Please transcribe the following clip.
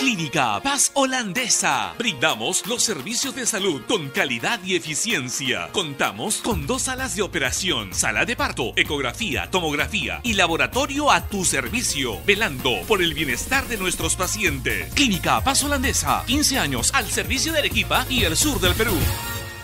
Clínica Paz Holandesa. Brindamos los servicios de salud con calidad y eficiencia. Contamos con 2 salas de operación, sala de parto, ecografía, tomografía y laboratorio a tu servicio, velando por el bienestar de nuestros pacientes. Clínica Paz Holandesa, 15 años al servicio de Arequipa y el sur del Perú.